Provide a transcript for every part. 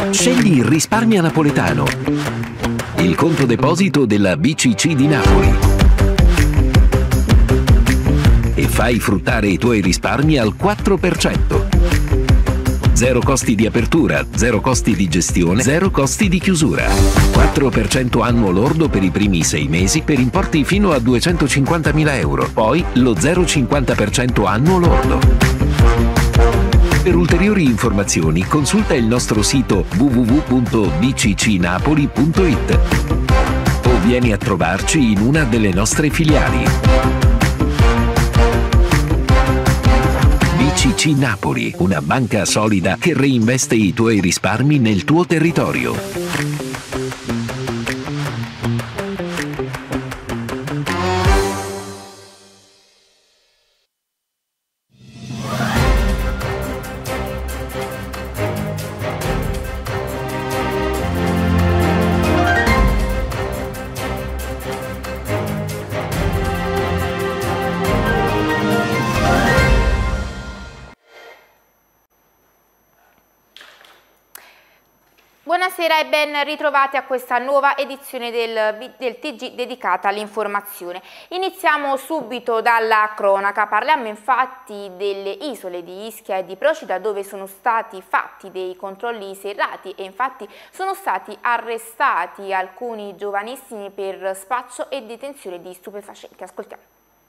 Scegli Risparmia Napoletano, il conto deposito della BCC di Napoli, e fai fruttare i tuoi risparmi al 4%. Zero costi di apertura, zero costi di gestione, zero costi di chiusura. 4% annuo lordo per i primi 6 mesi per importi fino a 250.000 euro. Poi lo 0,50% annuo lordo. Per ulteriori informazioni consulta il nostro sito www.bccnapoli.it o vieni a trovarci in una delle nostre filiali. BCC Napoli, una banca solida che reinveste i tuoi risparmi nel tuo territorio. Buonasera e ben ritrovati a questa nuova edizione del TG dedicata all'informazione. Iniziamo subito dalla cronaca. Parliamo infatti delle isole di Ischia e di Procida, dove sono stati fatti dei controlli serrati e infatti sono stati arrestati alcuni giovanissimi per spaccio e detenzione di stupefacenti. Ascoltiamo.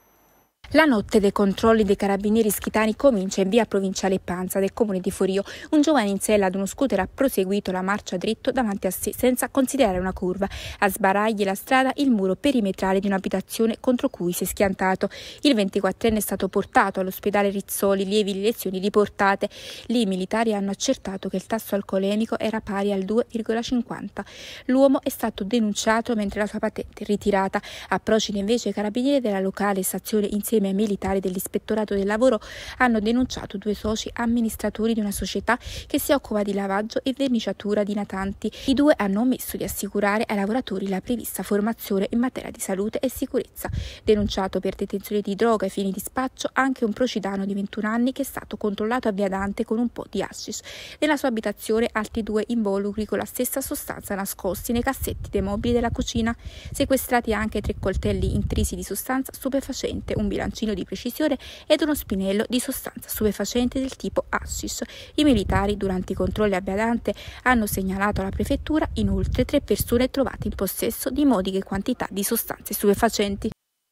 La notte dei controlli dei carabinieri ischitani comincia in via provinciale Panza del comune di Forio. Un giovane in sella ad uno scooter ha proseguito la marcia dritto davanti a sé senza considerare una curva. A sbaragli la strada il muro perimetrale di un'abitazione contro cui si è schiantato. Il 24enne è stato portato all'ospedale Rizzoli, lievi lezioni riportate. Lì i militari hanno accertato che il tasso alcolemico era pari al 2,50. L'uomo è stato denunciato mentre la sua patente è ritirata. A Procida invece i carabinieri della locale stazione insieme ai militari dell'Ispettorato del Lavoro hanno denunciato 2 soci amministratori di una società che si occupa di lavaggio e verniciatura di natanti. I 2 hanno omesso di assicurare ai lavoratori la prevista formazione in materia di salute e sicurezza. Denunciato per detenzione di droga ai fini di spaccio anche un procidano di 21 anni che è stato controllato a Via Dante con un po' di hashish. Nella sua abitazione altri 2 involucri con la stessa sostanza nascosti nei cassetti dei mobili della cucina. Sequestrati anche 3 coltelli intrisi di sostanza stupefacente, un bilancino di precisione ed uno spinello di sostanza stupefacente del tipo hashish. I militari durante i controlli a Via Dante hanno segnalato alla prefettura inoltre 3 persone trovate in possesso di modiche quantità di sostanze stupefacenti.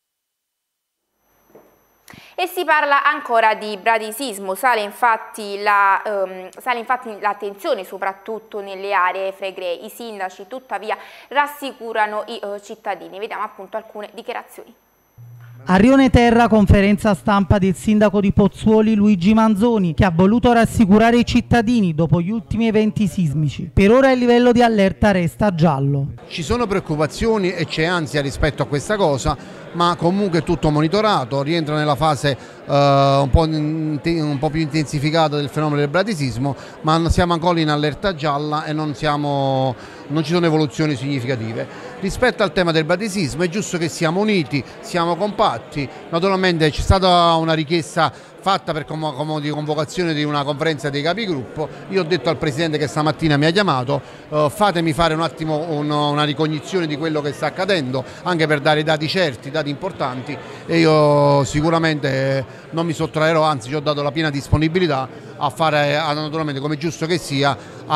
E si parla ancora di bradisismo, sale infatti l'attenzione soprattutto nelle aree flegree. I sindaci tuttavia rassicurano i cittadini. Vediamo appunto alcune dichiarazioni. A Rione Terra, conferenza stampa del sindaco di Pozzuoli Luigi Manzoni, che ha voluto rassicurare i cittadini dopo gli ultimi eventi sismici. Per ora il livello di allerta resta giallo. Ci sono preoccupazioni e c'è ansia rispetto a questa cosa, ma comunque è tutto monitorato, rientra nella fase un po' più intensificata del fenomeno del bradisismo, ma siamo ancora in allerta gialla e non ci sono evoluzioni significative. Rispetto al tema del bradisismo è giusto che siamo uniti, siamo compatti. Naturalmente c'è stata una richiesta fatta per di convocazione di una conferenza dei capigruppo. Io ho detto al Presidente che stamattina mi ha chiamato, fatemi fare un attimo una ricognizione di quello che sta accadendo, anche per dare dati certi, dati importanti, e io sicuramente non mi sottraerò, anzi ci ho dato la piena disponibilità a fare, naturalmente come giusto che sia,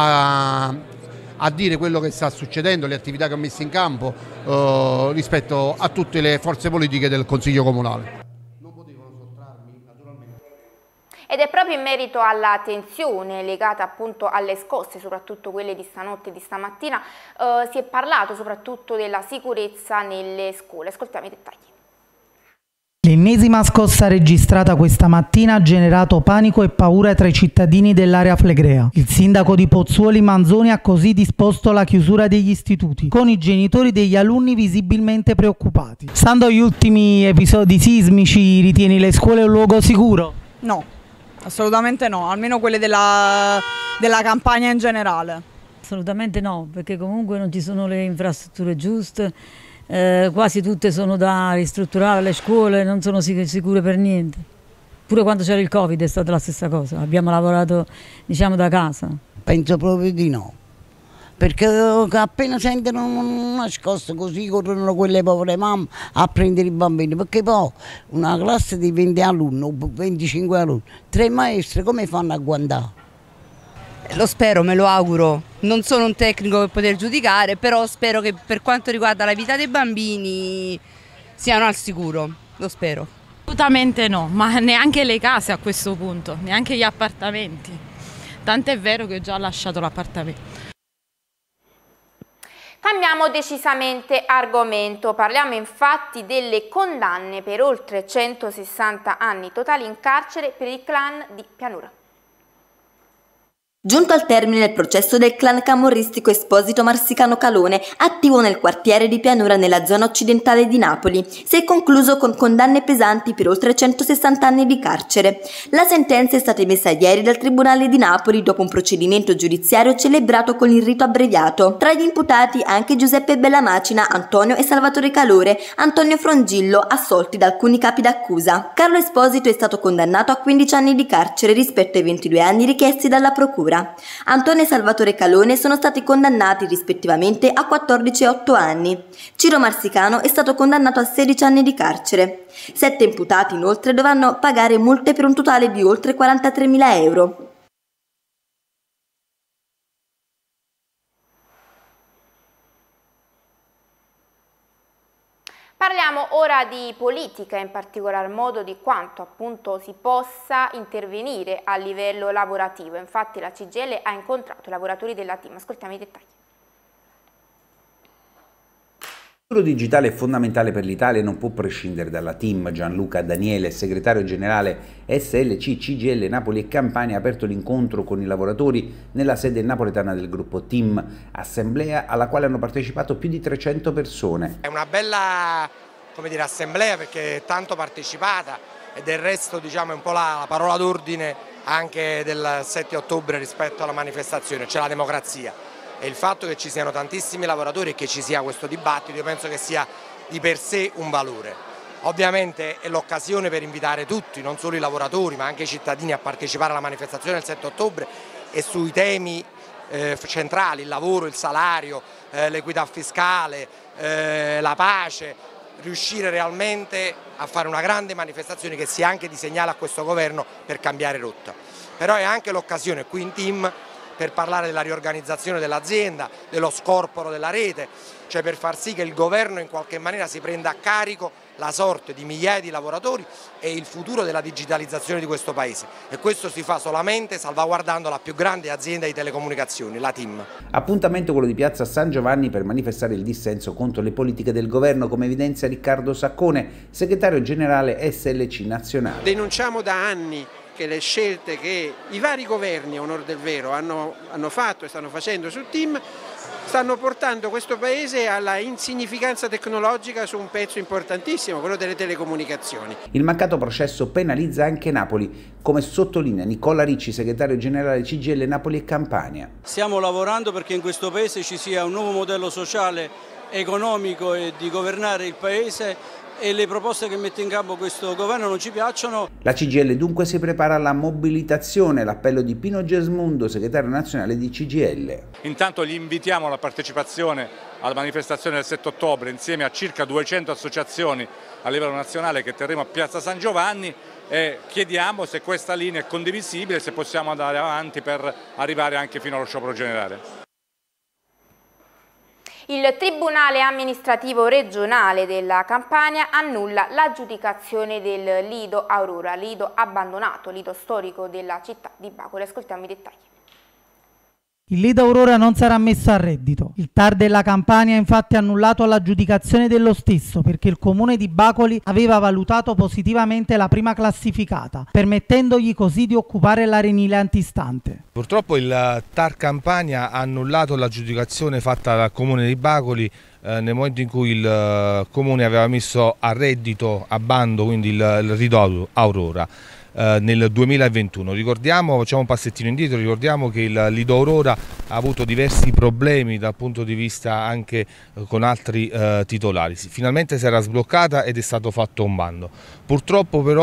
a dire quello che sta succedendo, le attività che ho messo in campo rispetto a tutte le forze politiche del Consiglio Comunale. Ed è proprio in merito alla tensione legata appunto alle scosse, soprattutto quelle di stanotte e di stamattina, si è parlato soprattutto della sicurezza nelle scuole. Ascoltiamo i dettagli. L'ennesima scossa registrata questa mattina ha generato panico e paura tra i cittadini dell'area flegrea. Il sindaco di Pozzuoli Manzoni ha così disposto la chiusura degli istituti, con i genitori degli alunni visibilmente preoccupati. Stando agli ultimi episodi sismici, ritieni le scuole un luogo sicuro? No, assolutamente no, almeno quelle della campagna in generale. Assolutamente no, perché comunque non ci sono le infrastrutture giuste. Quasi tutte sono da ristrutturare, le scuole non sono sicure per niente. Pure quando c'era il Covid è stata la stessa cosa, abbiamo lavorato diciamo da casa. Penso proprio di no, perché appena sentono una scossa così corrono quelle povere mamme a prendere i bambini, perché poi una classe di 20 alunni o 25 alunni, 3 maestre come fanno a guardare? Lo spero, me lo auguro. Non sono un tecnico per poter giudicare, però spero che per quanto riguarda la vita dei bambini siano al sicuro, lo spero. Assolutamente no, ma neanche le case a questo punto, neanche gli appartamenti. Tant'è vero che ho già lasciato l'appartamento. Cambiamo decisamente argomento, parliamo infatti delle condanne per oltre 160 anni totali in carcere per il clan di Pianura. Giunto al termine il processo del clan camorristico Esposito Marsicano Calone, attivo nel quartiere di Pianura nella zona occidentale di Napoli, si è concluso con condanne pesanti per oltre 160 anni di carcere. La sentenza è stata emessa ieri dal Tribunale di Napoli dopo un procedimento giudiziario celebrato con il rito abbreviato. Tra gli imputati anche Giuseppe Bellamacina, Antonio e Salvatore Calore, Antonio Frongillo, assolti da alcuni capi d'accusa. Carlo Esposito è stato condannato a 15 anni di carcere rispetto ai 22 anni richiesti dalla procura. Antonio e Salvatore Calone sono stati condannati rispettivamente a 14 e 8 anni. Ciro Marsicano è stato condannato a 16 anni di carcere. 7 imputati inoltre dovranno pagare multe per un totale di oltre 43.000 euro. Parliamo ora di politica, in particolar modo di quanto appunto si possa intervenire a livello lavorativo. Infatti la CGIL ha incontrato i lavoratori della TIM. Ascoltiamo i dettagli. Il futuro digitale è fondamentale per l'Italia e non può prescindere dalla TIM. Gianluca Daniele, segretario generale SLC CGIL Napoli e Campania, ha aperto l'incontro con i lavoratori nella sede napoletana del gruppo TIM, assemblea alla quale hanno partecipato più di 300 persone. È una bella, come dire, assemblea perché è tanto partecipata e del resto diciamo è un po' la parola d'ordine anche del 7 ottobre rispetto alla manifestazione, cioè la democrazia. E il fatto che ci siano tantissimi lavoratori e che ci sia questo dibattito io penso che sia di per sé un valore. Ovviamente è l'occasione per invitare tutti, non solo i lavoratori ma anche i cittadini a partecipare alla manifestazione del 7 ottobre e sui temi centrali, il lavoro, il salario, l'equità fiscale, la pace, riuscire realmente a fare una grande manifestazione che sia anche di segnale a questo governo per cambiare rotta. Però è anche l'occasione qui in TIM per parlare della riorganizzazione dell'azienda, dello scorporo della rete, cioè per far sì che il governo in qualche maniera si prenda a carico la sorte di migliaia di lavoratori e il futuro della digitalizzazione di questo paese. E questo si fa solamente salvaguardando la più grande azienda di telecomunicazioni, la TIM. Appuntamento quello di Piazza San Giovanni per manifestare il dissenso contro le politiche del governo, come evidenzia Riccardo Saccone, segretario generale SLC nazionale. Denunciamo da anni che le scelte che i vari governi, a onor del vero, hanno fatto e stanno facendo sul TIM stanno portando questo paese alla insignificanza tecnologica su un pezzo importantissimo, quello delle telecomunicazioni. Il mancato processo penalizza anche Napoli, come sottolinea Nicola Ricci, segretario generale CGIL Napoli e Campania. Stiamo lavorando perché in questo paese ci sia un nuovo modello sociale, economico e di governare il paese, e le proposte che mette in campo questo governo non ci piacciono. La CGIL dunque si prepara alla mobilitazione, l'appello di Pino Gesmundo, segretario nazionale di CGIL. Intanto li invitiamo alla partecipazione alla manifestazione del 7 ottobre insieme a circa 200 associazioni a livello nazionale che terremo a Piazza San Giovanni e chiediamo se questa linea è condivisibile, se possiamo andare avanti per arrivare anche fino allo sciopero generale. Il Tribunale amministrativo regionale della Campania annulla l'aggiudicazione del Lido Aurora, lido abbandonato, lido storico della città di Bacoli. Ascoltiamo i dettagli. Il Lido Aurora non sarà messo a reddito. Il TAR della Campania ha infatti annullato l'aggiudicazione dello stesso perché il comune di Bacoli aveva valutato positivamente la prima classificata, permettendogli così di occupare l'arenile antistante. Purtroppo il TAR Campania ha annullato l'aggiudicazione fatta dal comune di Bacoli nel momento in cui il comune aveva messo a reddito, a bando, quindi il Lido Aurora. Nel 2021. Ricordiamo, facciamo un passettino indietro, ricordiamo che il Lido Aurora ha avuto diversi problemi dal punto di vista anche con altri titolari. Finalmente si era sbloccata ed è stato fatto un bando. Purtroppo però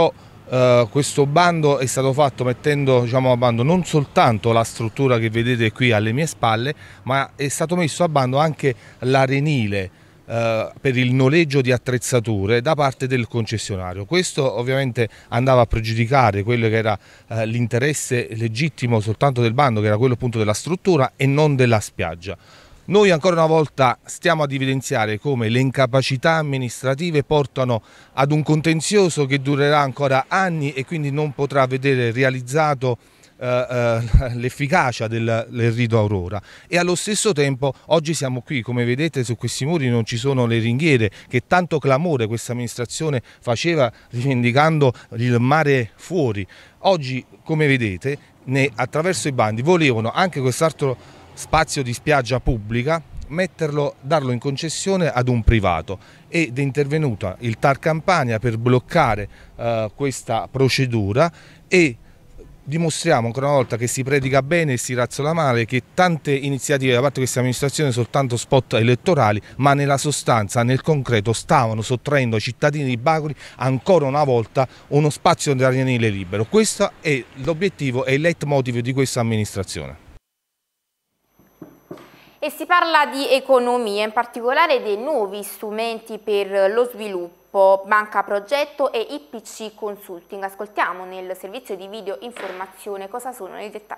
Questo bando è stato fatto mettendo, diciamo, a bando non soltanto la struttura che vedete qui alle mie spalle, ma è stato messo a bando anche l'arenile per il noleggio di attrezzature da parte del concessionario. Questo ovviamente andava a pregiudicare quello che era l'interesse legittimo soltanto del bando, che era quello appunto della struttura e non della spiaggia. Noi ancora una volta stiamo ad evidenziare come le incapacità amministrative portano ad un contenzioso che durerà ancora anni e quindi non potrà vedere realizzato l'efficacia del rito Aurora, e allo stesso tempo oggi siamo qui, come vedete su questi muri non ci sono le ringhiere che tanto clamore questa amministrazione faceva rivendicando il mare fuori. Oggi, come vedete, attraverso i bandi volevano anche quest'altro spazio di spiaggia pubblica darlo in concessione ad un privato, ed è intervenuta il TAR Campania per bloccare questa procedura, e dimostriamo ancora una volta che si predica bene e si razzola male, che tante iniziative da parte di questa amministrazione sono soltanto spot elettorali, ma nella sostanza, nel concreto, stavano sottraendo ai cittadini di Bacoli ancora una volta uno spazio d'arenile libero. Questo è l'obiettivo e il leitmotiv di questa amministrazione. E si parla di economia, in particolare dei nuovi strumenti per lo sviluppo, Banca Progetto e IPC Consulting. Ascoltiamo nel servizio di video informazione cosa sono nei dettagli.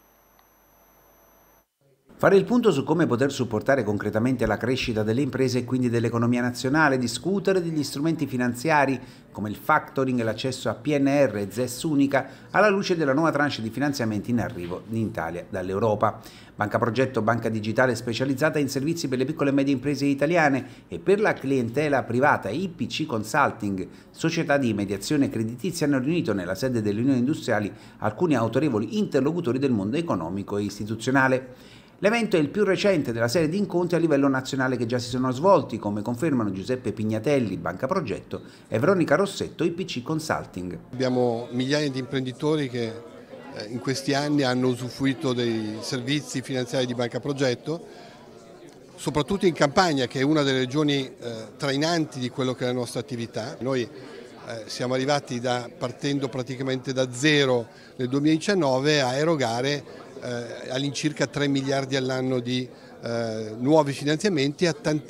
Fare il punto su come poter supportare concretamente la crescita delle imprese e quindi dell'economia nazionale, discutere degli strumenti finanziari come il factoring e l'accesso a PNR e ZES unica alla luce della nuova tranche di finanziamenti in arrivo in Italia dall'Europa. Banca Progetto, banca digitale specializzata in servizi per le piccole e medie imprese italiane e per la clientela privata, IPC Consulting, società di mediazione creditizia, hanno riunito nella sede delle Unioni Industriali alcuni autorevoli interlocutori del mondo economico e istituzionale. L'evento è il più recente della serie di incontri a livello nazionale che già si sono svolti, come confermano Giuseppe Pignatelli, Banca Progetto, e Veronica Rossetto, IPC Consulting. Abbiamo migliaia di imprenditori che in questi anni hanno usufruito dei servizi finanziari di Banca Progetto, soprattutto in Campania, che è una delle regioni trainanti di quello che è la nostra attività. Noi siamo arrivati partendo praticamente da zero nel 2019 a erogare all'incirca 3 miliardi all'anno di nuovi finanziamenti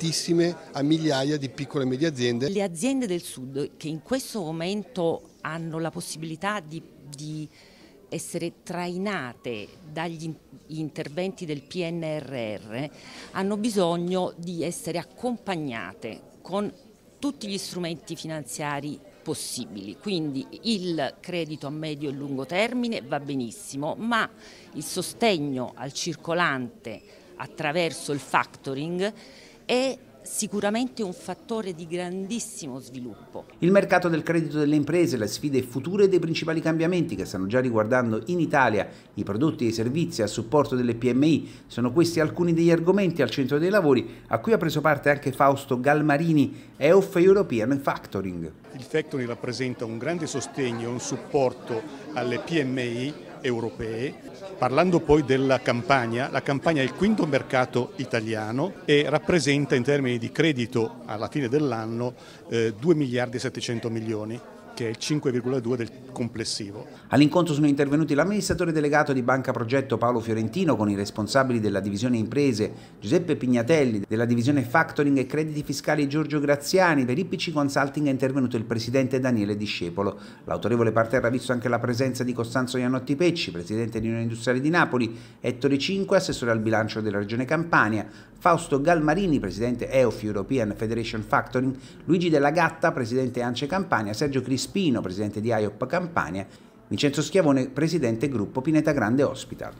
a migliaia di piccole e medie aziende. Le aziende del sud che in questo momento hanno la possibilità di essere trainate dagli interventi del PNRR hanno bisogno di essere accompagnate con tutti gli strumenti finanziari possibili, quindi il credito a medio e lungo termine va benissimo, ma il sostegno al circolante attraverso il factoring è sicuramente un fattore di grandissimo sviluppo. Il mercato del credito delle imprese, le sfide future dei principali cambiamenti che stanno già riguardando in Italia i prodotti e i servizi a supporto delle PMI, sono questi alcuni degli argomenti al centro dei lavori a cui ha preso parte anche Fausto Galmarini, EOF European Factoring. Il factoring rappresenta un grande sostegno e un supporto alle PMI europee. Parlando poi della Campania, la Campania è il quinto mercato italiano e rappresenta in termini di credito alla fine dell'anno 2 miliardi e 700 milioni, che è il 5,2 del complessivo. All'incontro sono intervenuti l'amministratore delegato di Banca Progetto Paolo Fiorentino con i responsabili della divisione imprese Giuseppe Pignatelli, della divisione factoring e crediti fiscali Giorgio Graziani. Per IPC Consulting è intervenuto il presidente Daniele Discepolo. L'autorevole parterre ha visto anche la presenza di Costanzo Iannotti Pecci, presidente di Unione Industriale di Napoli, Ettore Cinque, assessore al bilancio della Regione Campania, Fausto Galmarini, presidente EOF European Federation Factoring, Luigi Della Gatta, presidente ANCE Campania, Sergio Crispino, presidente di IOP Campania, Vincenzo Schiavone, presidente gruppo Pineta Grande Hospital.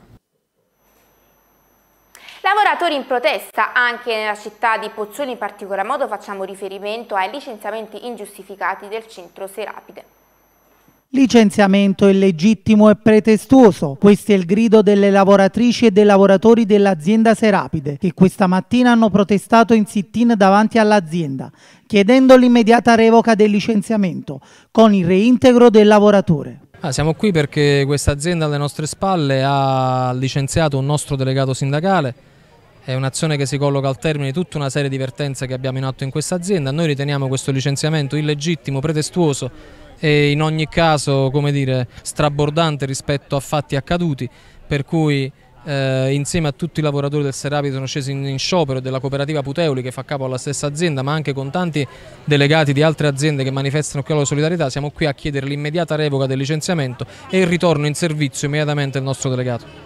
Lavoratori in protesta anche nella città di Pozzuoli, in particolar modo facciamo riferimento ai licenziamenti ingiustificati del centro Serapide. Licenziamento illegittimo e pretestuoso. Questo è il grido delle lavoratrici e dei lavoratori dell'azienda Serapide, che questa mattina hanno protestato in sit-in davanti all'azienda, chiedendo l'immediata revoca del licenziamento, con il reintegro del lavoratore. Siamo qui perché questa azienda alle nostre spalle ha licenziato un nostro delegato sindacale. È un'azione che si colloca al termine di tutta una serie di vertenze che abbiamo in atto in questa azienda. Noi riteniamo questo licenziamento illegittimo, pretestuoso e in ogni caso, come dire, strabordante rispetto a fatti accaduti, per cui insieme a tutti i lavoratori del Serapi sono scesi in sciopero della cooperativa Puteoli, che fa capo alla stessa azienda, ma anche con tanti delegati di altre aziende che manifestano qui la loro solidarietà. Siamo qui a chiedere l'immediata revoca del licenziamento e il ritorno in servizio immediatamente del nostro delegato.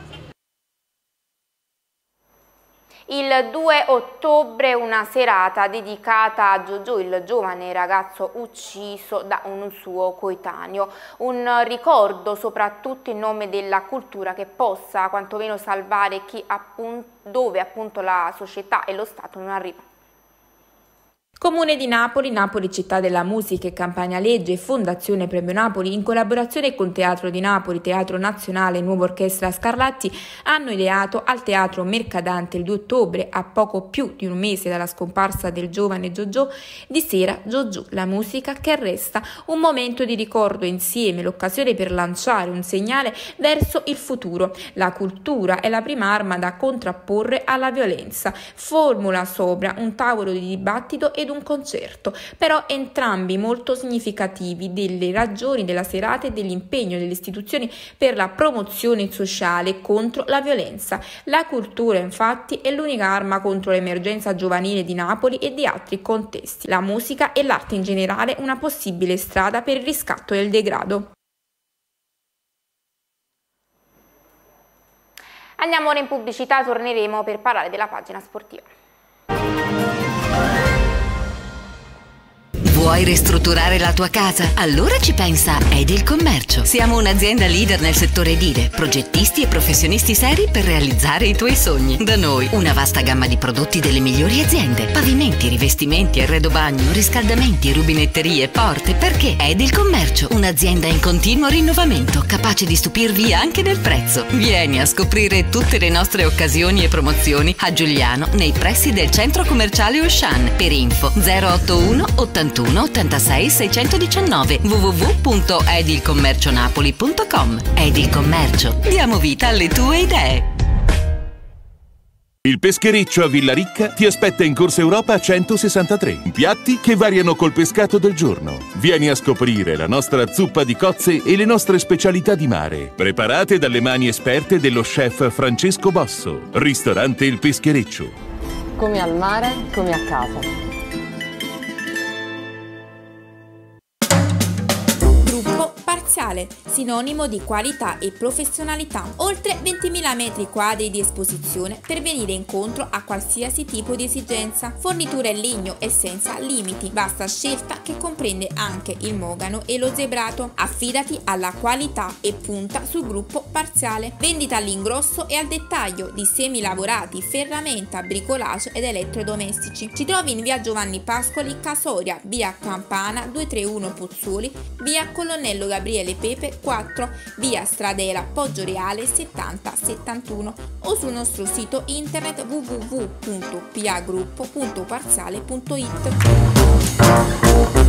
Il 2 ottobre una serata dedicata a Giorgio, il giovane ragazzo ucciso da un suo coetaneo. Un ricordo soprattutto in nome della cultura che possa quantomeno salvare dove appunto la società e lo Stato non arrivano. Comune di Napoli, Napoli Città della Musica e Campania Legge e Fondazione Premio Napoli, in collaborazione con Teatro di Napoli, Teatro Nazionale e Nuova Orchestra Scarlatti, hanno ideato al Teatro Mercadante il 2 ottobre, a poco più di un mese dalla scomparsa del giovane Giorgio, di sera Giorgio, la musica che resta, un momento di ricordo insieme, l'occasione per lanciare un segnale verso il futuro. La cultura è la prima arma da contrapporre alla violenza. Formula sopra un tavolo di dibattito ed un concerto, però entrambi molto significativi delle ragioni della serata e dell'impegno delle istituzioni per la promozione sociale contro la violenza. La cultura, infatti, è l'unica arma contro l'emergenza giovanile di Napoli e di altri contesti. La musica e l'arte in generale una possibile strada per il riscatto del degrado. Andiamo ora in pubblicità, torneremo per parlare della pagina sportiva. Vuoi ristrutturare la tua casa? Allora ci pensa Edilcommercio. Siamo un'azienda leader nel settore edile, progettisti e professionisti seri per realizzare i tuoi sogni. Da noi una vasta gamma di prodotti delle migliori aziende: pavimenti, rivestimenti, arredo bagno, riscaldamenti, rubinetterie, porte. Perché Edilcommercio, un'azienda in continuo rinnovamento, capace di stupirvi anche nel prezzo. Vieni a scoprire tutte le nostre occasioni e promozioni a Giuliano, nei pressi del centro commerciale Auchan. Per info 081 81 86 619 www.edilcommercionapoli.com. Edilcommercio, diamo vita alle tue idee. Il peschereccio a Villaricca ti aspetta in Corsa Europa 163. Piatti che variano col pescato del giorno. Vieni a scoprire la nostra zuppa di cozze e le nostre specialità di mare, preparate dalle mani esperte dello chef Francesco Bosso. Ristorante Il Peschereccio. Come al mare, come a casa. Sinonimo di qualità e professionalità. Oltre 20.000 metri quadri di esposizione per venire incontro a qualsiasi tipo di esigenza. Forniture in legno e senza limiti. Vasta scelta che comprende anche il mogano e lo zebrato. Affidati alla qualità e punta sul gruppo Parziale. Vendita all'ingrosso e al dettaglio di semi lavorati, ferramenta, bricolage ed elettrodomestici. Ci trovi in via Giovanni Pascoli, Casoria, via Campana 231 Pozzuoli, via Colonnello Gabriele Pepe 4, via Stradela Poggioreale 7071 o sul nostro sito internet www.pagruppo.parziale.it.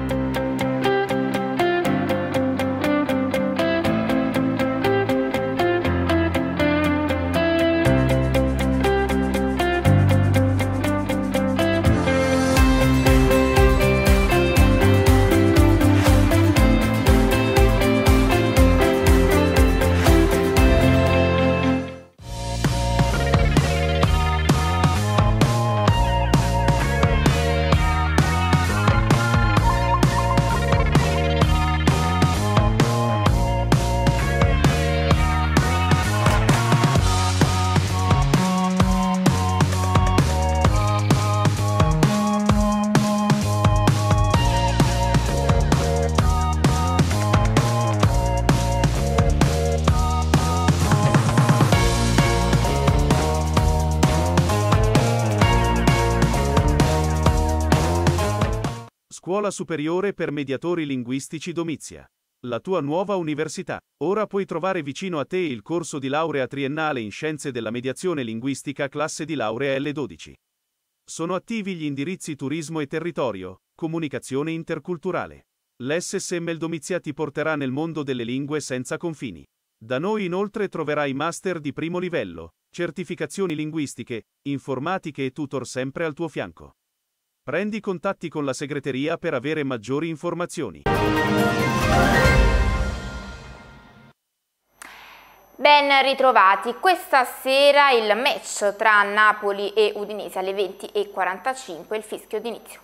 Scuola Superiore per Mediatori Linguistici Domizia. La tua nuova università. Ora puoi trovare vicino a te il corso di laurea triennale in Scienze della Mediazione Linguistica classe di laurea L12. Sono attivi gli indirizzi Turismo e Territorio, Comunicazione Interculturale. L'SSM Domizia ti porterà nel mondo delle lingue senza confini. Da noi inoltre troverai master di primo livello, certificazioni linguistiche, informatiche e tutor sempre al tuo fianco. Prendi contatti con la segreteria per avere maggiori informazioni. Ben ritrovati, questa sera il match tra Napoli e Udinese alle 20:45, il fischio d'inizio.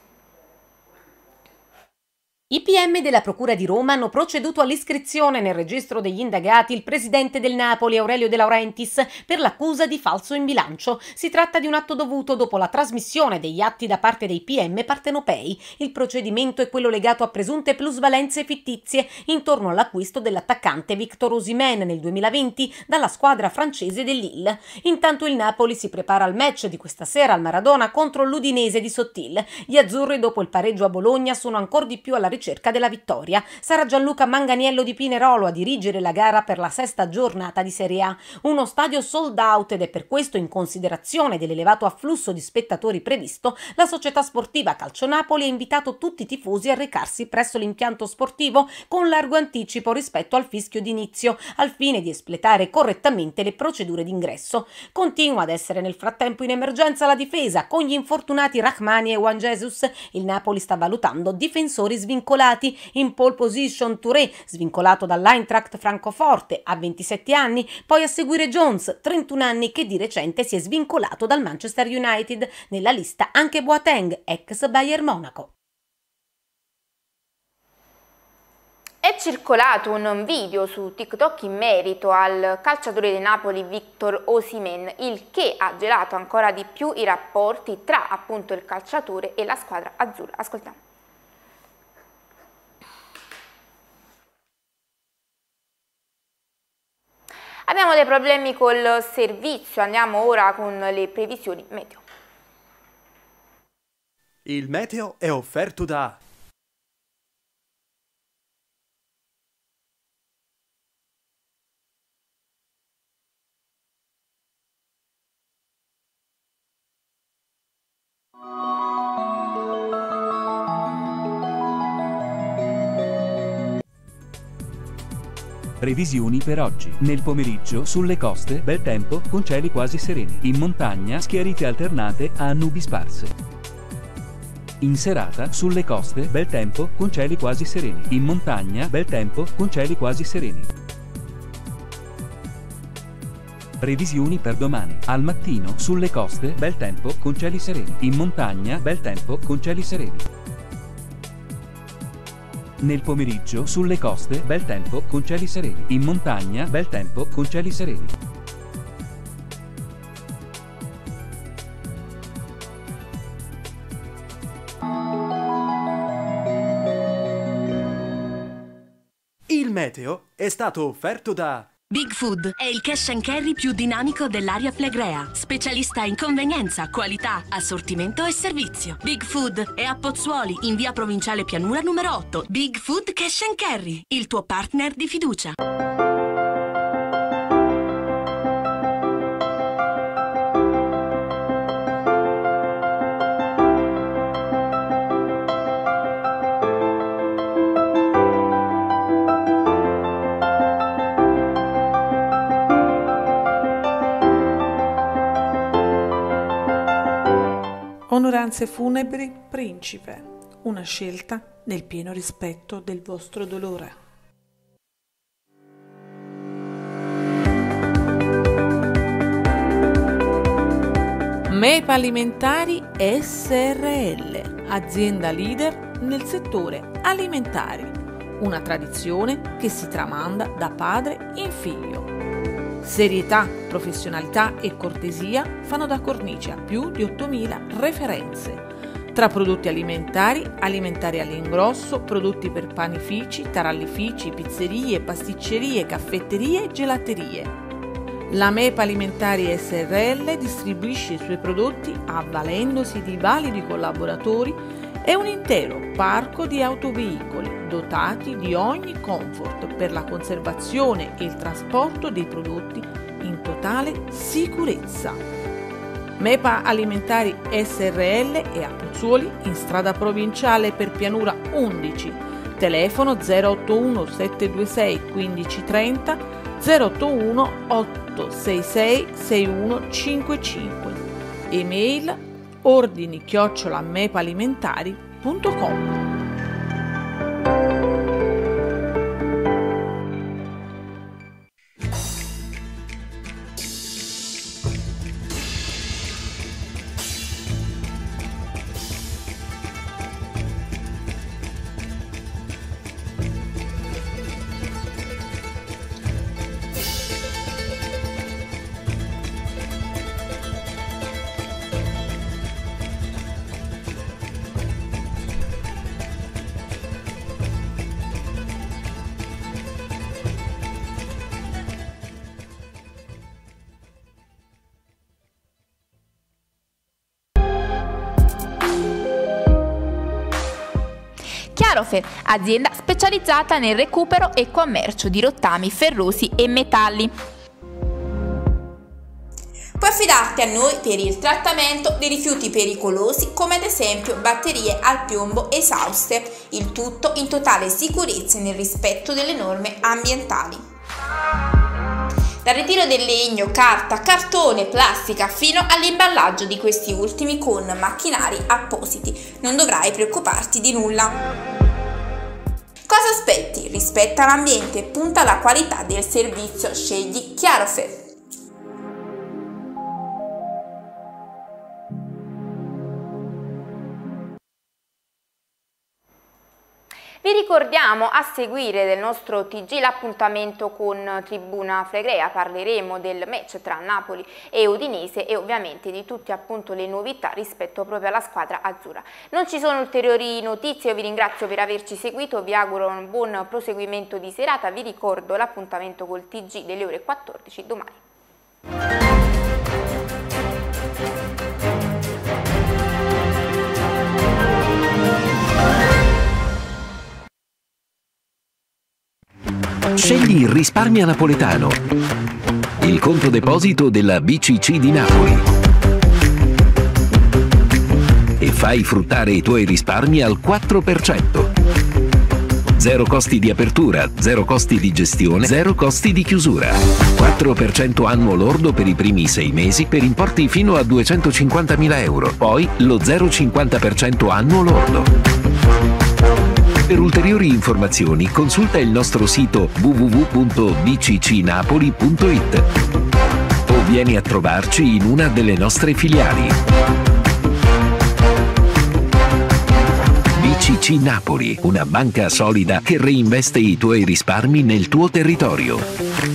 I PM della Procura di Roma hanno proceduto all'iscrizione nel registro degli indagati il presidente del Napoli, Aurelio De Laurentiis, per l'accusa di falso in bilancio. Si tratta di un atto dovuto dopo la trasmissione degli atti da parte dei PM partenopei. Il procedimento è quello legato a presunte plusvalenze fittizie intorno all'acquisto dell'attaccante Victor Osimhen nel 2020 dalla squadra francese del Lille. Intanto il Napoli si prepara al match di questa sera al Maradona contro l'Udinese di Sottil. Gli azzurri, dopo il pareggio a Bologna, sono ancora di più alla ricerca della vittoria. Sarà Gianluca Manganiello di Pinerolo a dirigere la gara per la 6ª giornata di Serie A. Uno stadio sold out, ed è per questo, in considerazione dell'elevato afflusso di spettatori previsto, la società sportiva Calcio Napoli ha invitato tutti i tifosi a recarsi presso l'impianto sportivo con largo anticipo rispetto al fischio d'inizio, al fine di espletare correttamente le procedure d'ingresso. Continua ad essere nel frattempo in emergenza la difesa, con gli infortunati Rahmani e Juan Jesus. Il Napoli sta valutando difensori svincolati. In pole position Touré, svincolato dall'Eintracht Francoforte a 27 anni, poi a seguire Jones, 31 anni, che di recente si è svincolato dal Manchester United. Nella lista anche Boateng, ex Bayern Monaco. È circolato un video su TikTok in merito al calciatore del Napoli Victor Osimhen, il che ha gelato ancora di più i rapporti tra appunto il calciatore e la squadra azzurra. Ascoltiamo. Abbiamo dei problemi col servizio, andiamo ora con le previsioni meteo. Il meteo è offerto da Previsioni per oggi. Nel pomeriggio sulle coste bel tempo con cieli quasi sereni. In montagna schiarite alternate a nubi sparse. In serata sulle coste bel tempo con cieli quasi sereni. In montagna bel tempo con cieli quasi sereni. Previsioni per domani. Al mattino sulle coste bel tempo con cieli sereni. In montagna bel tempo con cieli sereni. Nel pomeriggio sulle coste bel tempo con cieli sereni. In montagna bel tempo con cieli sereni. Il meteo è stato offerto da Big Food è il cash and carry più dinamico dell'area flegrea. Specialista in convenienza, qualità, assortimento e servizio. Big Food è a Pozzuoli, in via Provinciale Pianura numero 8. Big Food Cash and Carry, il tuo partner di fiducia. Onoranze funebri Principe, una scelta nel pieno rispetto del vostro dolore. MEPA Alimentari SRL, azienda leader nel settore alimentari, una tradizione che si tramanda da padre in figlio. Serietà, professionalità e cortesia fanno da cornice a più di 8.000 referenze. Tra prodotti alimentari, alimentari all'ingrosso, prodotti per panifici, tarallifici, pizzerie, pasticcerie, caffetterie e gelaterie. La MEPA Alimentari SRL distribuisce i suoi prodotti avvalendosi di validi collaboratori e un intero parco di autoveicoli dotati di ogni comfort per la conservazione e il trasporto dei prodotti in totale sicurezza. MEPA Alimentari SRL è a Pozzuoli, in strada provinciale per Pianura 11, telefono 081 726 1530, 081 866 6155, email ordini@mepalimentari.com. Chiarofer, azienda specializzata nel recupero e commercio di rottami ferrosi e metalli. Puoi affidarti a noi per il trattamento di rifiuti pericolosi come ad esempio batterie al piombo esauste, il tutto in totale sicurezza e nel rispetto delle norme ambientali. Dal ritiro del legno, carta, cartone, plastica fino all'imballaggio di questi ultimi con macchinari appositi, non dovrai preoccuparti di nulla. Cosa aspetti? Rispetta l'ambiente e punta alla qualità del servizio, scegli Chiarofer. Vi ricordiamo a seguire del nostro TG l'appuntamento con Tribuna Flegrea, parleremo del match tra Napoli e Udinese e ovviamente di tutte appunto le novità rispetto proprio alla squadra azzurra. Non ci sono ulteriori notizie, io vi ringrazio per averci seguito, vi auguro un buon proseguimento di serata, vi ricordo l'appuntamento col TG delle ore 14 domani. Scegli il Risparmia Napoletano, il conto deposito della BCC di Napoli, e fai fruttare i tuoi risparmi al 4%. Zero costi di apertura, zero costi di gestione, zero costi di chiusura. 4% annuo lordo per i primi 6 mesi per importi fino a 250.000 euro, poi lo 0,50% annuo lordo. Per ulteriori informazioni consulta il nostro sito www.bccnapoli.it o vieni a trovarci in una delle nostre filiali. BCC Napoli, una banca solida che reinveste i tuoi risparmi nel tuo territorio.